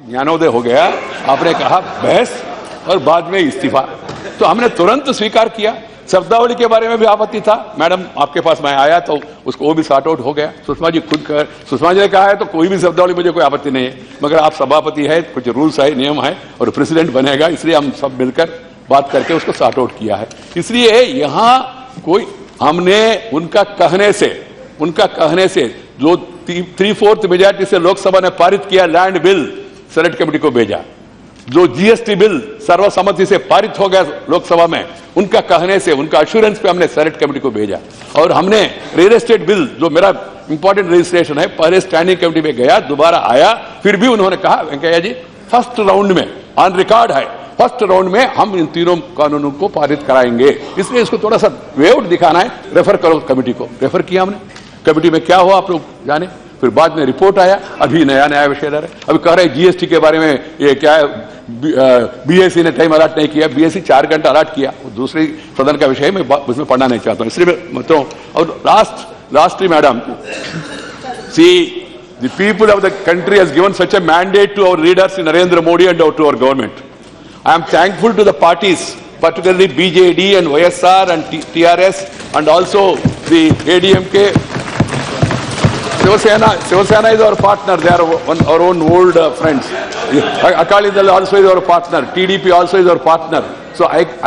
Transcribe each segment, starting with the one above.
ज्ञानोदय हो गया, आपने कहा बहस और बाद में इस्तीफा, तो हमने तुरंत स्वीकार किया। शब्दावली के बारे में भी आपत्ति था, मैडम आपके पास मैं आया तो उसको वो भी सॉर्ट आउट हो गया। सुषमा जी सुषमा जी ने कहा है तो कोई भी शब्दावली मुझे कोई आपत्ति नहीं है, मगर आप सभापति है, कुछ रूल्स है, नियम है और प्रेसिडेंट बनेगा, इसलिए हम सब मिलकर बात करके उसको सॉर्ट आउट किया है। इसलिए यहां कोई हमने उनका कहने से जो 3/4 मेजॉरिटी से लोकसभा ने पारित किया लैंड बिल, सेनेट कमेटी को भेजा। जो जीएसटी बिल सर्वसम्मति से पारित हो गया लोकसभा में, उनका कहने से, उनका अश्योरेंस पे हमने सेनेट कमेटी को भेजा। और हमने रियल एस्टेट बिल, जो मेरा इंपॉर्टेंट रजिस्ट्रेशन है, पहले स्टैंडिंग कमेटी में गया, दोबारा आया, फिर भी उन्होंने कहा वेंकैया जी फर्स्ट राउंड में ऑन रिकॉर्ड है, फर्स्ट राउंड में हम इन तीनों कानूनों को पारित कराएंगे। इसलिए इसको थोड़ा सा वेआउट दिखाना है, रेफर करो कमेटी को। रेफर किया हमने, कमेटी में क्या हुआ आप लोग जाने, फिर बाद में रिपोर्ट आया, अभी नया विषय है। अभी कह रहे हैं जीएसटी के बारे में, ये क्या है, बीएससी ने टाइम अलॉट नहीं किया, बीएससी 4 घंटा अलॉट किया, दूसरी सदन का विषय मैं उसमें पढ़ना नहीं चाहता हूं, इसलिए मैं मतलब। और lastly madam, see the people of the country has given such a mandate to our leaders Narendra Modi and to our government. I am thankful to the parties, particularly BJD and YSR and TRS and also the ADMK. Shiva Sena is our partner, they are our own old friends. Akali Dal also is our partner, TDP also is our partner. So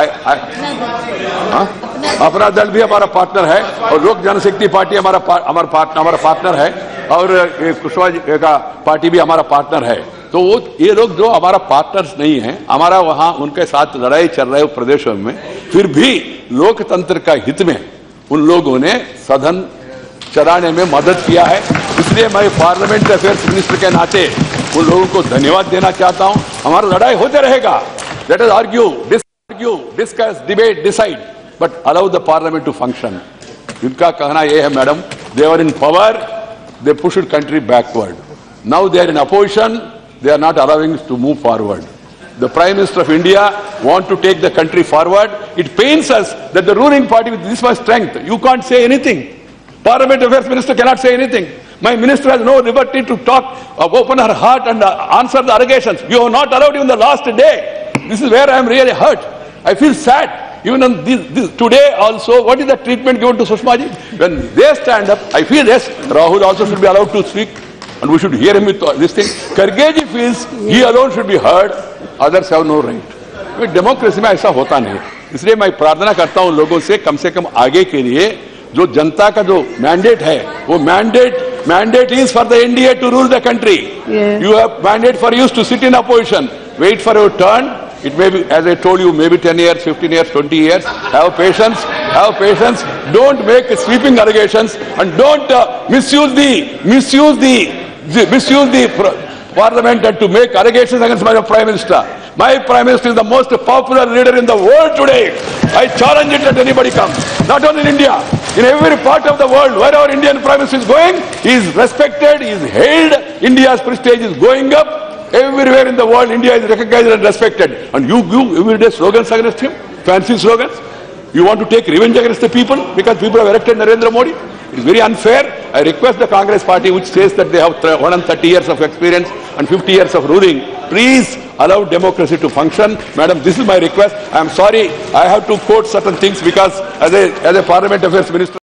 अपना दल भी हमारा partner है और लोक जनशक्ति party हमारा partner है और कुशवाहा जी का पार्टी भी हमारा पार्टनर है। तो वो ये लोग जो हमारा पार्टनर्स नहीं है, हमारा वहां उनके साथ लड़ाई चल रहे प्रदेशों में, फिर भी लोकतंत्र का हित में उन लोगों ने सदन चलाने में मदद किया है। इसलिए मैं पार्लियामेंट अफेयर्स मिनिस्टर के नाते उन लोगों को धन्यवाद देना चाहता हूं। हमारा लड़ाई होते रहेगा, let us argue, discuss, debate, decide, but allow the parliament to function. इनका कहना यह है madam, they were in power, they pushed country backward. Now they are in opposition, they are not allowing us to move forward. The Prime Minister of India want to take the country forward. It pains us that the ruling party with this much strength, you can't say anything. Parliament Affairs Minister cannot say anything. My minister has no liberty to talk, open her heart and answer the allegations. You have not allowed even the last day. This is where I am really hurt. I feel sad. Even on this today also, what is the treatment given to Sushma ji? When they stand up, I feel yes, Rahul also should be allowed to speak and we should hear him with this thing. Kharge ji feels he alone should be heard, others have no right. Democracy में ऐसा होता नहीं, इसलिए मैं प्रार्थना करता हूं लोगों से कम आगे के लिए जो जनता का जो मैंडेट है, वो mandate is for the India to rule the country. Yeah. You have mandate for you to sit in opposition, wait for your turn. It may be, as I told you, maybe 10 years, 15 years, 20 years. Have patience. Don't make sweeping allegations and don't misuse the parliament and to make allegations against my prime minister. My prime minister is the most popular leader in the world today. I challenge it that anybody comes. Not only in India, in every part of the world, where our Indian prime minister is going, he is respected, he is hailed. India's prestige is going up. Everywhere in the world, India is recognized and respected. And you everyday slogans against him, fancy slogans. You want to take revenge against the people because people have elected Narendra Modi. It is very unfair. I request the Congress party, which says that they have 130 years of experience and 50 years of ruling, please allow democracy to function. Madam, this is my request. I am sorry, I have to quote certain things because as a Parliament Affairs Minister,